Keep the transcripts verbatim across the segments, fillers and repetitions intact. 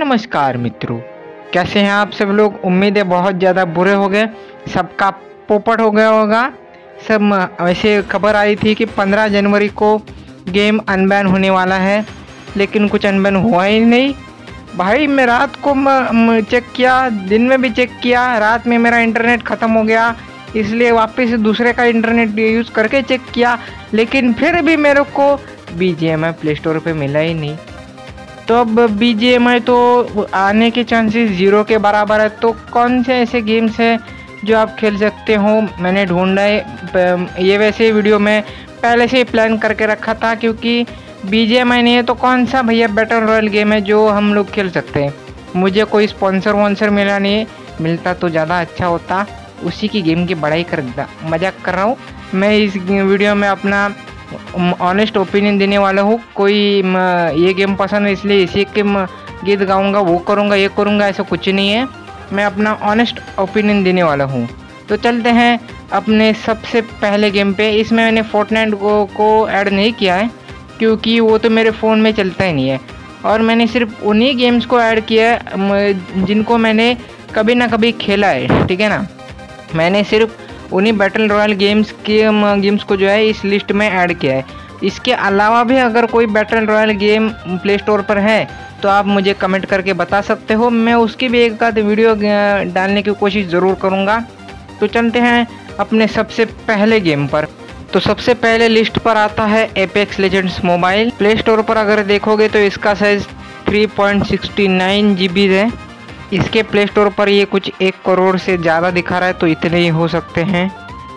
नमस्कार मित्रों, कैसे हैं आप सब लोग। उम्मीद है बहुत ज़्यादा बुरे हो गए, सबका पोपट हो गया होगा। सब ऐसे खबर आई थी कि पंद्रह जनवरी को गेम अनबैन होने वाला है, लेकिन कुछ अनबैन हुआ ही नहीं भाई। मैं रात को म, चेक किया, दिन में भी चेक किया, रात में मेरा इंटरनेट ख़त्म हो गया, इसलिए वापस दूसरे का इंटरनेट यूज़ करके चेक किया, लेकिन फिर भी मेरे को B G M I play store पर मिला ही नहीं। तो अब बी जी एम आई तो आने के चांसेस ज़ीरो के बराबर है। तो कौन से ऐसे गेम्स हैं जो आप खेल सकते हो, मैंने ढूंढा है। ये वैसे वीडियो में पहले से ही प्लान करके रखा था, क्योंकि बी जी एम आई नहीं है तो कौन सा भैया बैटल रॉयल गेम है जो हम लोग खेल सकते हैं। मुझे कोई स्पॉन्सर वॉन्सर मिला नहीं है, मिलता तो ज़्यादा अच्छा होता। उसी की गेम की बड़ाई कर मजाक कर रहा हूँ मैं। इस वीडियो में अपना ऑनेस्ट ओपिनियन देने वाला हूँ। कोई ये गेम पसंद है इसलिए इसी के गीत गाऊंगा, वो करूँगा, ये करूँगा, ऐसा कुछ नहीं है। मैं अपना ऑनेस्ट ओपिनियन देने वाला हूँ। तो चलते हैं अपने सबसे पहले गेम पे। इसमें मैंने फोर्टनाइट को, को ऐड नहीं किया है, क्योंकि वो तो मेरे फ़ोन में चलता ही नहीं है। और मैंने सिर्फ उन्हीं गेम्स को ऐड किया है जिनको मैंने कभी ना कभी खेला है, ठीक है ना। मैंने सिर्फ उन्हीं बैटल रॉयल गेम्स के गेम्स को जो है इस लिस्ट में ऐड किया है। इसके अलावा भी अगर कोई battle royale game play store पर है तो आप मुझे कमेंट करके बता सकते हो, मैं उसकी भी एक आध वीडियो डालने की कोशिश ज़रूर करूँगा। तो चलते हैं अपने सबसे पहले गेम पर। तो सबसे पहले लिस्ट पर आता है Apex Legends mobile. Play store पर अगर देखोगे तो इसका size three point sixty nine G B है। इसके प्ले स्टोर पर ये कुछ एक करोड़ से ज़्यादा दिखा रहा है, तो इतने ही हो सकते हैं।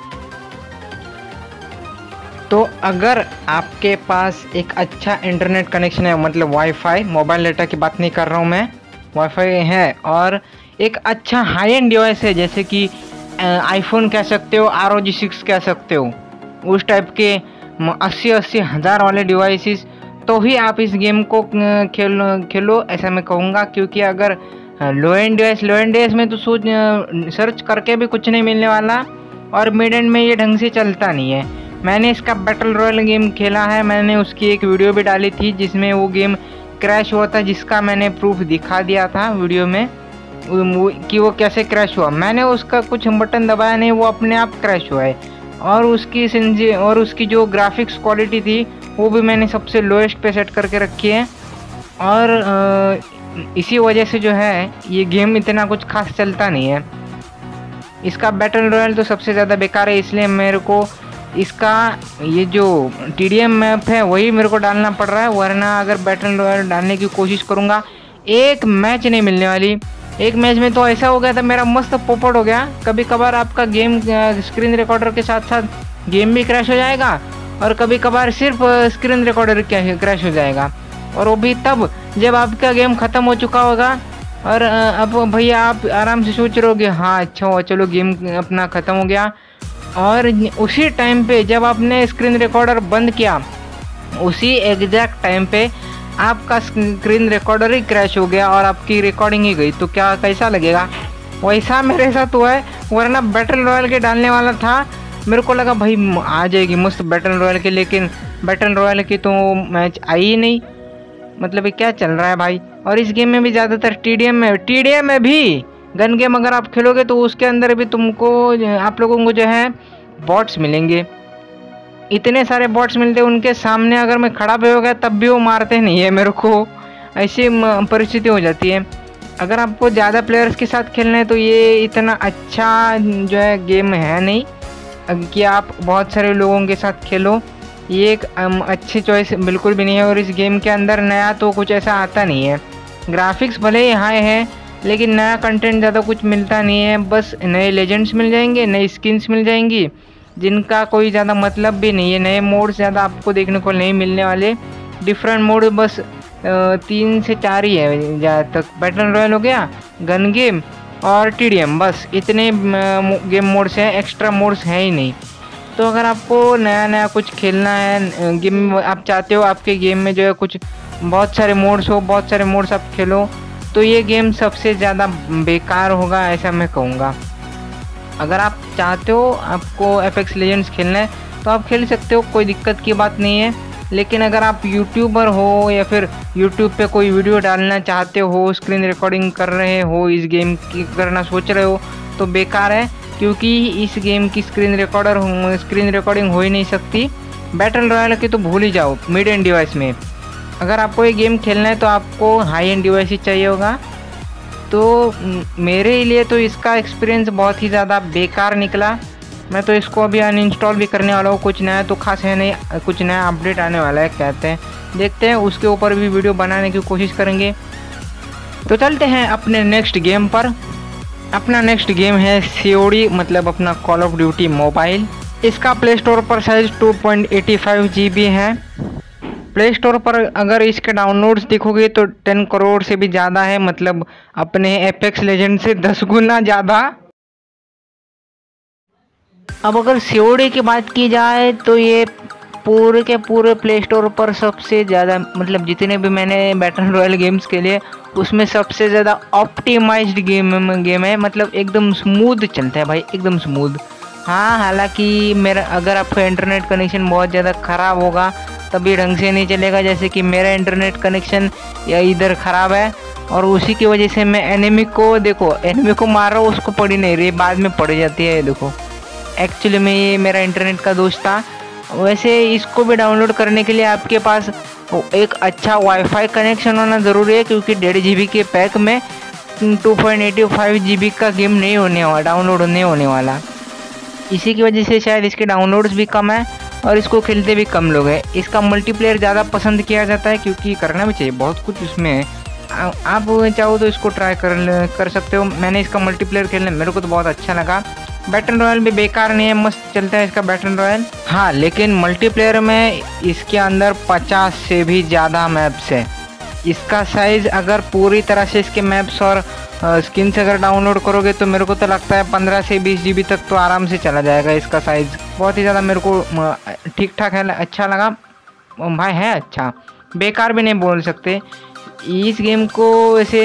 तो अगर आपके पास एक अच्छा इंटरनेट कनेक्शन है, मतलब वाईफाई, मोबाइल डाटा की बात नहीं कर रहा हूँ मैं, वाईफाई है और एक अच्छा हाई एंड डिवाइस है, जैसे कि आईफोन कह सकते हो, आर ओ जी सिक्स कह सकते हो, उस टाइप के अस्सी अस्सी हज़ार वाले डिवाइसेस, तो ही आप इस गेम को खेलो खेलो ऐसा मैं कहूँगा। क्योंकि अगर low end device low end device में तो सोच सर्च करके भी कुछ नहीं मिलने वाला, और मिड एंड में ये ढंग से चलता नहीं है। मैंने इसका बैटल रॉयल गेम खेला है, मैंने उसकी एक वीडियो भी डाली थी जिसमें वो गेम क्रैश हुआ था, जिसका मैंने प्रूफ दिखा दिया था वीडियो में कि वो कैसे क्रैश हुआ। मैंने उसका कुछ बटन दबाया नहीं, वो अपने आप क्रैश हुआ है। और उसकी सेंसी और उसकी जो ग्राफिक्स क्वालिटी थी वो भी मैंने सबसे लोएस्ट पे सेट करके रखी है। और आ, इसी वजह से जो है ये गेम इतना कुछ खास चलता नहीं है। इसका बैटल रॉयल तो सबसे ज़्यादा बेकार है, इसलिए मेरे को इसका ये जो टी डी एम मैप है वही मेरे को डालना पड़ रहा है, वरना अगर बैटल रॉयल डालने की कोशिश करूँगा एक मैच नहीं मिलने वाली। एक मैच में तो ऐसा हो गया था, मेरा मस्त पोपट हो गया। कभी कभार आपका गेम स्क्रीन रिकॉर्डर के साथ साथ गेम भी क्रैश हो जाएगा, और कभी कभार सिर्फ स्क्रीन रिकॉर्डर क्रैश हो जाएगा, और वो भी तब जब आपका गेम ख़त्म हो चुका होगा। और अब भैया आप आराम से सोच रहे होगे हाँ अच्छा हुआ, चलो गेम अपना ख़त्म हो गया। और उसी टाइम पे जब आपने स्क्रीन रिकॉर्डर बंद किया, उसी एग्जैक्ट टाइम पे आपका स्क्रीन रिकॉर्डर ही क्रैश हो गया और आपकी रिकॉर्डिंग ही गई, तो क्या कैसा लगेगा। वैसा मेरे साथ हुआ है, वरना बैटल रॉयल के डालने वाला था। मेरे को लगा भाई आ जाएगी मस्त बैटल रॉयल के, लेकिन बैटल रॉयल की तो मैच आई ही नहीं। मतलब ये क्या चल रहा है भाई। और इस गेम में भी ज़्यादातर टी डी एम में टी डी एम में भी गन गेम अगर आप खेलोगे तो उसके अंदर भी तुमको आप लोगों को जो है बॉट्स मिलेंगे। इतने सारे बॉट्स मिलते हैं, उनके सामने अगर मैं खड़ा भी हो गया तब भी वो मारते नहीं है मेरे को। ऐसी परिस्थिति हो जाती है। अगर आपको ज़्यादा प्लेयर्स के साथ खेलना है तो ये इतना अच्छा जो है गेम है नहीं कि आप बहुत सारे लोगों के साथ खेलो। ये एक अच्छी चॉइस बिल्कुल भी नहीं है। और इस गेम के अंदर नया तो कुछ ऐसा आता नहीं है। ग्राफिक्स भले ही हाई है, लेकिन नया कंटेंट ज़्यादा कुछ मिलता नहीं है। बस नए लेजेंड्स मिल जाएंगे, नई स्किन्स मिल जाएंगी, जिनका कोई ज़्यादा मतलब भी नहीं है। नए मोड ज़्यादा आपको देखने को नहीं मिलने वाले। डिफरेंट मोड बस तीन से चार ही है ज़्यादा तक। बैटल रॉयल हो गया, गन गेम और टी डी एम, बस इतने गेम मोड्स हैं, एक्स्ट्रा मोड्स हैं ही नहीं। तो अगर आपको नया नया कुछ खेलना है, गेम आप चाहते हो आपके गेम में जो है कुछ बहुत सारे मोड्स हो, बहुत सारे मोड्स आप खेलो, तो ये गेम सबसे ज़्यादा बेकार होगा ऐसा मैं कहूँगा। अगर आप चाहते हो आपको एपेक्स लेजेंड्स खेलना है तो आप खेल सकते हो, कोई दिक्कत की बात नहीं है। लेकिन अगर आप यूट्यूबर हो या फिर यूट्यूब पे कोई वीडियो डालना चाहते हो, स्क्रीन रिकॉर्डिंग कर रहे हो, इस गेम की करना सोच रहे हो तो बेकार है, क्योंकि इस गेम की स्क्रीन रिकॉर्डर स्क्रीन रिकॉर्डिंग हो ही नहीं सकती। बैटल रॉयल की तो भूल ही जाओ मिड एंड डिवाइस में। अगर आपको ये गेम खेलना है तो आपको हाई एंड डिवाइस ही चाहिए होगा। तो मेरे लिए तो इसका एक्सपीरियंस बहुत ही ज़्यादा बेकार निकला। मैं तो इसको अभी अनइंस्टॉल भी करने वाला हूँ। कुछ नया तो खास है नहीं, कुछ नया अपडेट आने वाला है कहते हैं, देखते हैं, उसके ऊपर भी वीडियो बनाने की कोशिश करेंगे। तो चलते हैं अपने नेक्स्ट गेम पर। अपना नेक्स्ट गेम है सी ओ डी, मतलब अपना कॉल ऑफ ड्यूटी मोबाइल। इसका प्ले स्टोर पर size two point eight five G B है। प्ले स्टोर पर अगर इसके डाउनलोड्स देखोगे तो टेन करोड़ से भी ज़्यादा है, मतलब अपने एपेक्स लेजेंड से दस गुना ज़्यादा। अब अगर सी ओ डी की बात की जाए तो ये पूरे के पूरे प्ले स्टोर पर सबसे ज़्यादा, मतलब जितने भी मैंने बैटल रॉयल गेम्स के लिए उसमें सबसे ज़्यादा ऑप्टिमाइज्ड गेम गेम है, मतलब एकदम स्मूथ चलता है भाई, एकदम स्मूथ। हाँ, हालांकि मेरा अगर आपका इंटरनेट कनेक्शन बहुत ज़्यादा ख़राब होगा तभी ढंग से नहीं चलेगा, जैसे कि मेरा इंटरनेट कनेक्शन या इधर ख़राब है और उसी की वजह से मैं एनिमी को, देखो एनिमी को मार रहा हूँ, उसको पड़ी नहीं रही, बाद में पड़ जाती है। देखो एक्चुअली में ये मेरा इंटरनेट का दोष था। वैसे इसको भी डाउनलोड करने के लिए आपके पास एक अच्छा वाईफाई कनेक्शन होना ज़रूरी है, क्योंकि डेढ़ जी बी के पैक में two point eight five G B का गेम नहीं होने वाला, डाउनलोड नहीं होने वाला। इसी की वजह से शायद इसके डाउनलोड्स भी कम है और इसको खेलते भी कम लोग हैं। इसका मल्टीप्लेयर ज़्यादा पसंद किया जाता है, क्योंकि करना भी चाहिए, बहुत कुछ उसमें है। आप चाहो तो इसको ट्राई कर कर सकते हो। मैंने इसका मल्टीप्लेयर खेलने मेरे को तो बहुत अच्छा लगा। बैटल रॉयल भी बेकार नहीं है, मस्त चलता है इसका बैटल रॉयल। हाँ, लेकिन मल्टीप्लेयर में इसके अंदर पचास से भी ज़्यादा मैप्स है। इसका साइज़ अगर पूरी तरह से इसके मैप्स और स्किन से अगर डाउनलोड करोगे तो मेरे को तो लगता है पंद्रह से बीस जी बी तक तो आराम से चला जाएगा। इसका साइज़ बहुत ही ज़्यादा मेरे को ठीक ठाक है, अच्छा लगा भाई, है अच्छा, बेकार भी नहीं बोल सकते। इस गेम को वैसे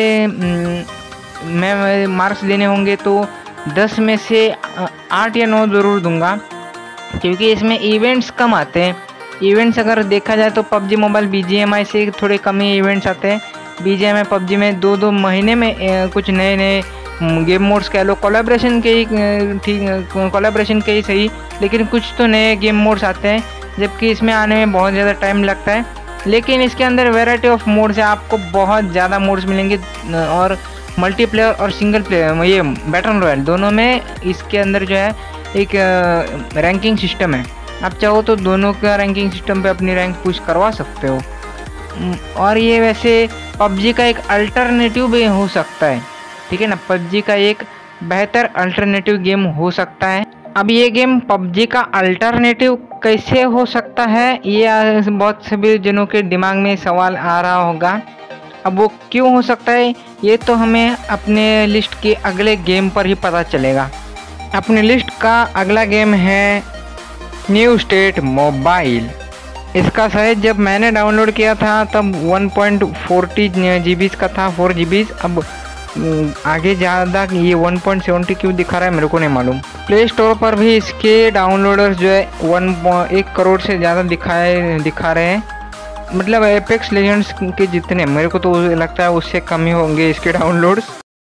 मैं मार्क्स देने होंगे तो दस में से आठ या नौ ज़रूर दूंगा, क्योंकि इसमें इवेंट्स कम आते हैं। इवेंट्स अगर देखा जाए तो PUBG mobile B G M I से थोड़े कम ही इवेंट्स आते हैं। B G M I PUBG में दो दो महीने में कुछ नए नए गेम मोड्स कह लो, कोलैबोरेशन के ही ठीक, कोलैबोरेशन के ही सही, लेकिन कुछ तो नए गेम मोड्स आते हैं, जबकि इसमें आने में बहुत ज़्यादा टाइम लगता है। लेकिन इसके अंदर वैरायटी ऑफ मोड्स है, आपको बहुत ज़्यादा मोड्स मिलेंगे और मल्टीप्लेयर और सिंगल प्लेयर, ये बैटल रॉयल दोनों में इसके अंदर जो है एक रैंकिंग सिस्टम है। आप चाहो तो दोनों का रैंकिंग सिस्टम पे अपनी रैंक पुश करवा सकते हो। और ये वैसे पबजी का एक अल्टरनेटिव भी हो सकता है, ठीक है ना, पबजी का एक बेहतर अल्टरनेटिव गेम हो सकता है। अब ये गेम पबजी का अल्टरनेटिव कैसे हो सकता है, ये बहुत सभी जनों के दिमाग में सवाल आ रहा होगा। अब वो क्यों हो सकता है, ये तो हमें अपने लिस्ट के अगले गेम पर ही पता चलेगा। अपने लिस्ट का अगला गेम है न्यू स्टेट मोबाइल। इसका साइज जब मैंने डाउनलोड किया था तब one point four zero G B का था, फोर जी बी। अब आगे ज़्यादा ये वन पॉइंट सेवन ज़ीरो क्यों दिखा रहा है मेरे को नहीं मालूम। प्ले स्टोर पर भी इसके डाउनलोडर्स जो है वन एक करोड़ से ज़्यादा दिखाए दिखा रहे हैं, मतलब एपेक्स लेजेंड्स के जितने, मेरे को तो लगता है उससे कम ही होंगे इसके डाउनलोड्स।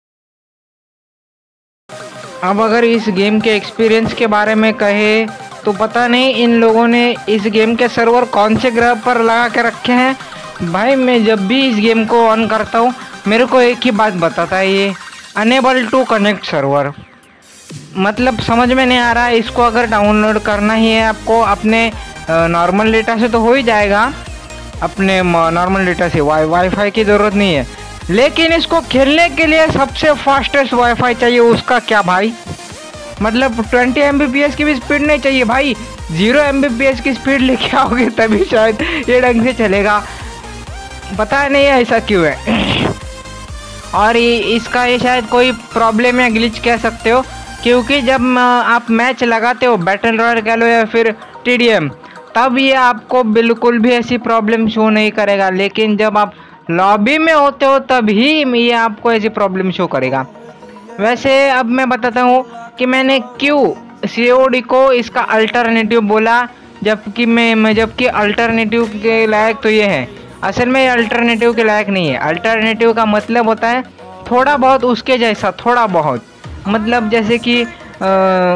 अब अगर इस गेम के एक्सपीरियंस के बारे में कहे तो पता नहीं इन लोगों ने इस गेम के सर्वर कौन से ग्रह पर लगा के रखे हैं भाई। मैं जब भी इस गेम को ऑन करता हूँ मेरे को एक ही बात बताता है, ये अनेबल टू कनेक्ट सर्वर। मतलब समझ में नहीं आ रहा है, इसको अगर डाउनलोड करना ही है आपको अपने नॉर्मल डेटा से तो हो ही जाएगा, अपने नॉर्मल डेटा से, वाई वाईफाई की ज़रूरत नहीं है। लेकिन इसको खेलने के लिए सबसे फास्टेस्ट वाईफाई चाहिए, उसका क्या भाई, मतलब twenty M B P S की भी स्पीड नहीं चाहिए भाई, zero M B P S की स्पीड लेके आओगे तभी शायद ये ढंग से चलेगा, पता नहीं है ऐसा क्यों है। और ये इसका ये शायद कोई प्रॉब्लम या ग्लिच कह सकते हो, क्योंकि जब आप मैच लगाते हो बैटल रॉयल कह लो या फिर टी डी एम, तब ये आपको बिल्कुल भी ऐसी प्रॉब्लम शो नहीं करेगा, लेकिन जब आप लॉबी में होते हो तभी ये आपको ऐसी प्रॉब्लम शो करेगा। वैसे अब मैं बताता हूँ कि मैंने क्यों सी ओ डी को इसका अल्टरनेटिव बोला जबकि मैं मैं जबकि अल्टरनेटिव के लायक तो ये है। असल में ये अल्टरनेटिव के लायक नहीं है। अल्टरनेटिव का मतलब होता है थोड़ा बहुत उसके जैसा, थोड़ा बहुत मतलब जैसे कि आ,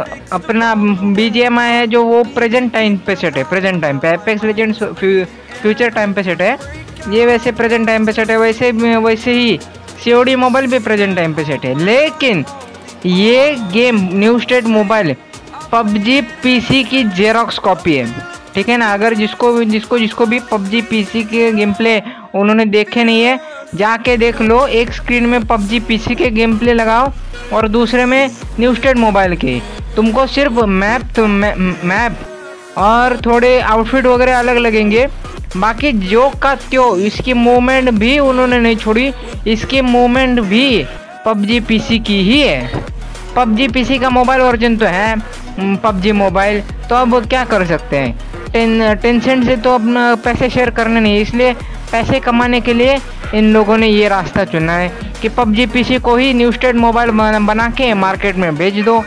अपना बी जी एम आई है जो वो प्रेजेंट टाइम पे सेट है, प्रेजेंट टाइम पे। एपेक्स लेजेंड्स फ्यूचर टाइम पे सेट है, ये वैसे प्रेजेंट टाइम पे सेट है। वैसे वैसे ही सी ओ डी मोबाइल भी प्रेजेंट टाइम पे सेट है। लेकिन ये game New State mobile PUBG PC की जेरोक्स कॉपी है, ठीक है ना। अगर जिसको जिसको जिसको भी पबजी पीसी के गेम प्ले उन्होंने देखे नहीं है, जाके देख लो। एक स्क्रीन में पबजी पीसी के गेम प्ले लगाओ और दूसरे में न्यू स्टेट मोबाइल के, तुमको सिर्फ मैप तो मैप और थोड़े आउटफिट वगैरह अलग लगेंगे। बाकी जो का त्यो इसकी मूवमेंट भी उन्होंने नहीं छोड़ी, इसकी मूवमेंट भी पबजी पीसी की ही है। पबजी पीसी का मोबाइल वर्जन तो है पबजी मोबाइल, तो अब क्या कर सकते हैं। टेन टेंसेंट से तो अपना पैसे शेयर करने नहीं, इसलिए पैसे कमाने के लिए इन लोगों ने ये रास्ता चुना है कि पबजी पीसी को ही न्यू स्टेट मोबाइल बना के मार्केट में बेच दो।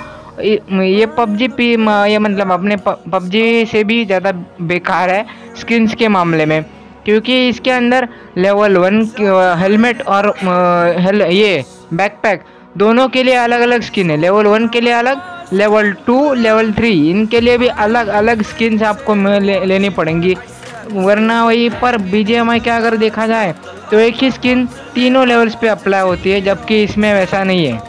ये पबजी पी ये मतलब अपने पबजी से भी ज़्यादा बेकार है स्किन्स के मामले में, क्योंकि इसके अंदर लेवल वन हेलमेट और हेल ये बैकपैक दोनों के लिए अलग अलग स्किन है। लेवल वन के लिए अलग, लेवल टू लेवल थ्री इनके लिए भी अलग अलग स्किन्स आपको ले, लेनी पड़ेंगी। वरना वही पर बी जी एम आई का अगर देखा जाए तो एक ही स्किन तीनों लेवल्स पे अप्लाई होती है, जबकि इसमें वैसा नहीं है।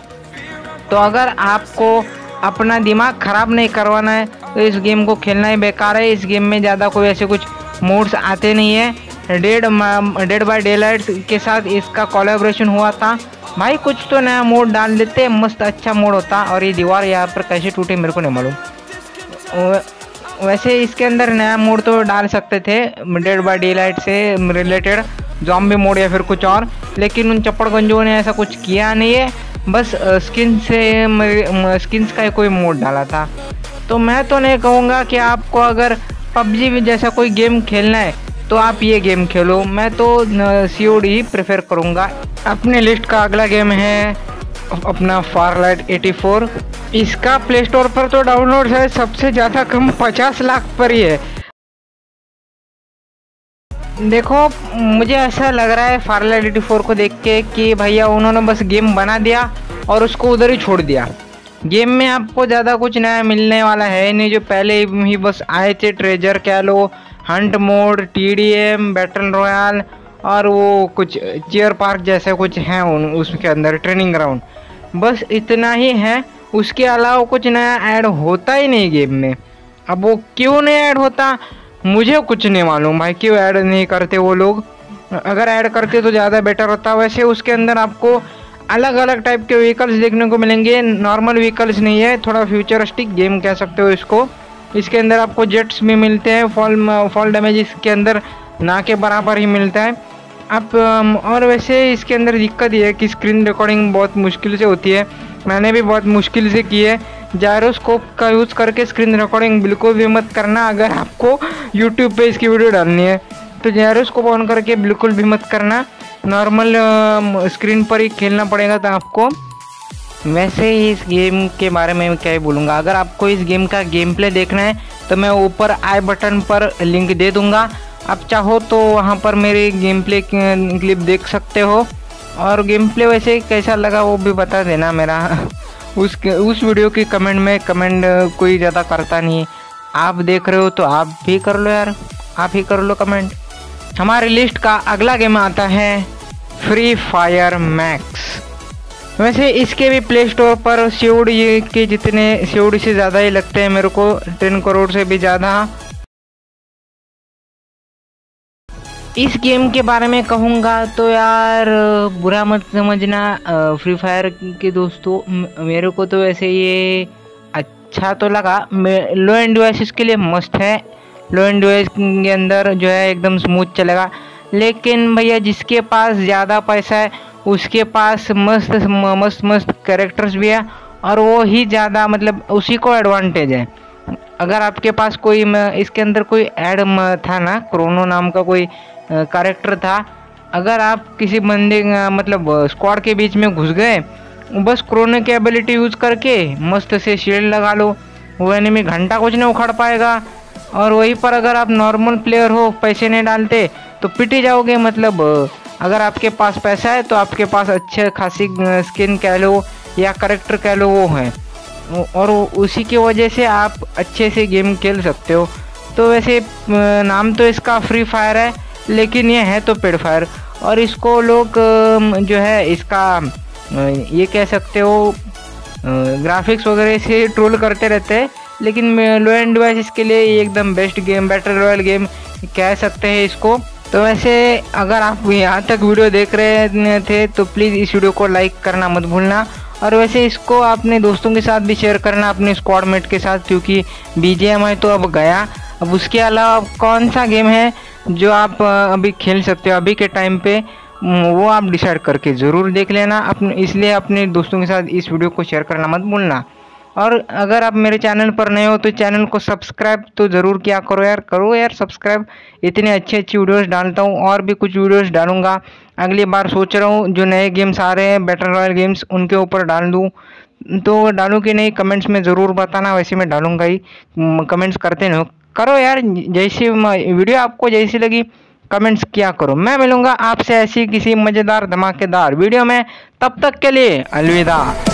तो अगर आपको अपना दिमाग ख़राब नहीं करवाना है तो इस गेम को खेलना ही बेकार है। इस गेम में ज़्यादा कोई ऐसे कुछ मोड्स आते नहीं है। डेड डेड बाय डेलाइट के साथ इसका कोलैबोरेशन हुआ था। भाई कुछ तो नया मोड डाल देते, मस्त अच्छा मोड होता। और ये दीवार यहाँ पर कैसे टूटी मेरे को नहीं मालूम। वैसे इसके अंदर नया मोड तो डाल सकते थे डेड बाय डेलाइट से रिलेटेड, ज़ॉम्बी मोड या फिर कुछ और, लेकिन उन चप्पड़गंजों ने ऐसा कुछ किया नहीं है। बस स्किन से स्किन्स का कोई मोड डाला था। तो मैं तो नहीं कहूँगा कि आपको अगर पबजी जैसा कोई गेम खेलना है तो आप ये गेम खेलो। मैं तो सी ओ डी ही प्रेफर करूँगा। अपने लिस्ट का अगला गेम है अपना फारलाइट एटी फोर। इसका प्ले स्टोर पर तो डाउनलोड है सबसे ज़्यादा कम पचास लाख पर ही है। देखो मुझे ऐसा लग रहा है फारलाइट एटी फोर को देख के कि भैया उन्होंने बस गेम बना दिया और उसको उधर ही छोड़ दिया। गेम में आपको ज़्यादा कुछ नया मिलने वाला है नहीं, जो पहले ही बस आए थे। ट्रेजर कह लो, hunt mode, T D M, battle royale और वो कुछ चेयर पार्क जैसे कुछ हैं उन उसके अंदर, ट्रेनिंग ग्राउंड, बस इतना ही है। उसके अलावा कुछ नया ऐड होता ही नहीं गेम में। अब वो क्यों नहीं ऐड होता मुझे कुछ नहीं मालूम भाई, क्यों ऐड नहीं करते वो लोग। अगर ऐड करते तो ज़्यादा बेटर होता। वैसे उसके अंदर आपको अलग अलग टाइप के व्हीकल्स देखने को मिलेंगे, नॉर्मल व्हीकल्स नहीं है, थोड़ा फ्यूचरिस्टिक गेम कह सकते हो इसको। इसके अंदर आपको जेट्स भी मिलते हैं, फॉल फॉल डैमेज इसके अंदर ना के बराबर ही मिलता है। आप और वैसे इसके अंदर दिक्कत ये है कि स्क्रीन रिकॉर्डिंग बहुत मुश्किल से होती है। मैंने भी बहुत मुश्किल से की है। जायरोस्कोप का यूज़ करके स्क्रीन रिकॉर्डिंग बिल्कुल भी मत करना। अगर आपको यूट्यूब पे इसकी वीडियो डालनी है तो जायरोस्कोप ऑन करके बिल्कुल भी मत करना, नॉर्मल स्क्रीन पर ही खेलना पड़ेगा था आपको। वैसे ही इस गेम के बारे में क्या ही बोलूँगा। अगर आपको इस गेम का गेम प्ले देखना है तो मैं ऊपर आई बटन पर लिंक दे दूँगा, आप चाहो तो वहाँ पर मेरे गेम प्ले क्लिप देख सकते हो। और गेम प्ले वैसे कैसा लगा वो भी बता देना मेरा उस उस वीडियो की कमेंट में। कमेंट कोई ज़्यादा करता नहीं, आप देख रहे हो तो आप भी कर लो यार, आप ही कर लो कमेंट। हमारी लिस्ट का अगला गेम आता है फ्री फायर मैक्स। वैसे इसके भी प्ले स्टोर पर सी ओ डी के जितने सी ओ डी से ज़्यादा ही लगते हैं मेरे को, टेन करोड़ से भी ज़्यादा। इस गेम के बारे में कहूँगा तो यार बुरा मत समझना फ्री फायर के दोस्तों, मेरे को तो वैसे ये अच्छा तो लगा। लो एंड डिवाइसेस के लिए मस्त है, लो एंड डिवाइस के अंदर जो है एकदम स्मूथ चलेगा। लेकिन भैया जिसके पास ज़्यादा पैसा है उसके पास मस्त मस्त मस्त कैरेक्टर्स भी है और वो ही ज़्यादा मतलब उसी को एडवांटेज है। अगर आपके पास कोई इसके अंदर कोई ऐड था ना, क्रोनो नाम का कोई कैरेक्टर था, अगर आप किसी बंदे मतलब स्क्वाड के बीच में घुस गए, बस क्रोनो की एबिलिटी यूज़ करके मस्त से शील्ड लगा लो, वो एनिमी घंटा कुछ नहीं उखाड़ पाएगा। और वहीं पर अगर आप नॉर्मल प्लेयर हो, पैसे नहीं डालते तो पिट ही जाओगे। मतलब अगर आपके पास पैसा है तो आपके पास अच्छे खासी स्किन कह लो या करेक्टर कह लो वो है, और उसी की वजह से आप अच्छे से गेम खेल सकते हो। तो वैसे नाम तो इसका फ्री फायर है, लेकिन ये है तो पेड फायर, और इसको लोग जो है इसका ये कह सकते हो ग्राफिक्स वगैरह से ट्रोल करते रहते हैं। लेकिन लो एंड डिवाइस के लिए ये एकदम best game, battle royale game कह सकते हैं इसको। तो वैसे अगर आप यहाँ तक वीडियो देख रहे थे तो प्लीज़ इस वीडियो को लाइक करना मत भूलना, और वैसे इसको अपने दोस्तों के साथ भी शेयर करना, अपने स्क्वाड मेट के साथ, क्योंकि बी जी एम आई तो अब गया। अब उसके अलावा कौन सा गेम है जो आप अभी खेल सकते हो अभी के टाइम पे, वो आप डिसाइड करके ज़रूर देख लेना अपने, इसलिए अपने दोस्तों के साथ इस वीडियो को शेयर करना मत भूलना। और अगर आप मेरे चैनल पर नए हो तो चैनल को सब्सक्राइब तो ज़रूर किया करो यार, करो यार सब्सक्राइब। इतने अच्छी अच्छी वीडियोस डालता हूँ, और भी कुछ वीडियोस डालूंगा अगली बार। सोच रहा हूँ जो नए गेम्स आ रहे हैं बैटल रॉयल गेम्स, उनके ऊपर डाल दूँ, तो डालूँ कि नहीं कमेंट्स में ज़रूर बताना। वैसे मैं डालूंगा ही, कमेंट्स करते नहीं करो यार। जैसी वीडियो आपको जैसी लगी कमेंट्स किया करो। मैं मिलूंगा आपसे ऐसी किसी मज़ेदार धमाकेदार वीडियो में, तब तक के लिए अलविदा।